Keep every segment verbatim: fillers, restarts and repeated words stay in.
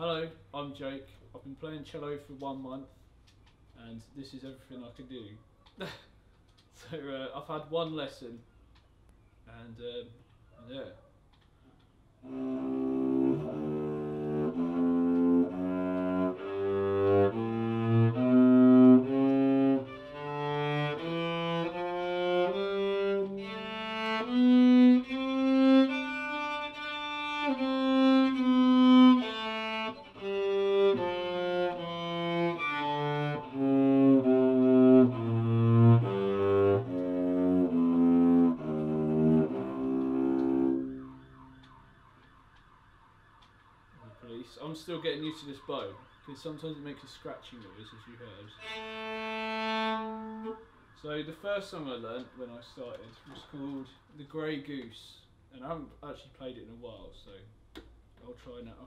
Hello, I'm Jake. I've been playing cello for one month and this is everything I can do. So uh, I've had one lesson and um, yeah. Police. I'm still getting used to this bow because sometimes it makes a scratching noise, as you heard. So the first song I learnt when I started was called The Grey Goose, and I haven't actually played it in a while, so I'll try now.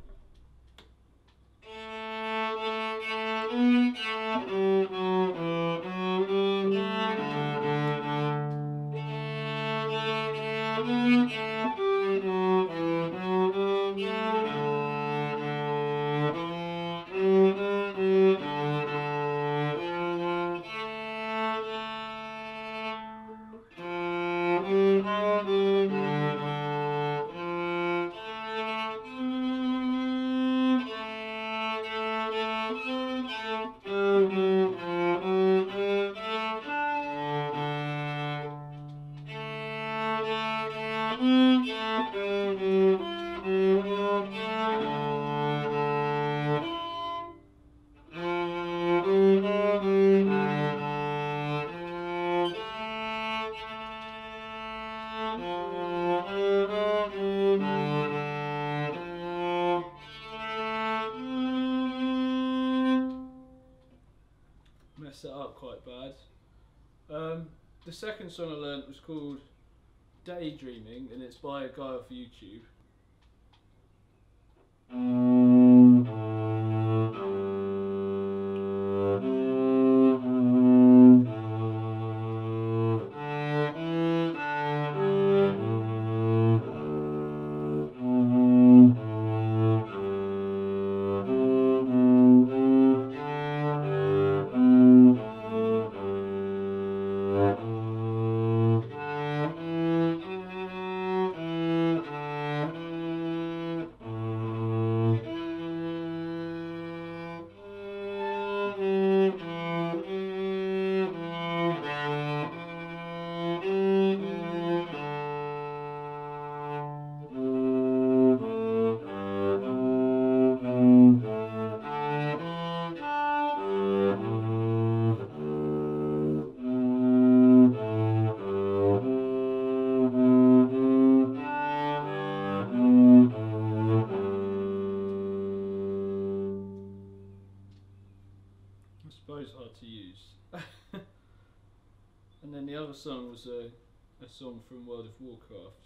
Messed it up quite bad. Um, the second song I learnt was called Daydreaming, and it's by a guy off YouTube. I suppose hard to use. And then the other song was a, a song from World of Warcraft.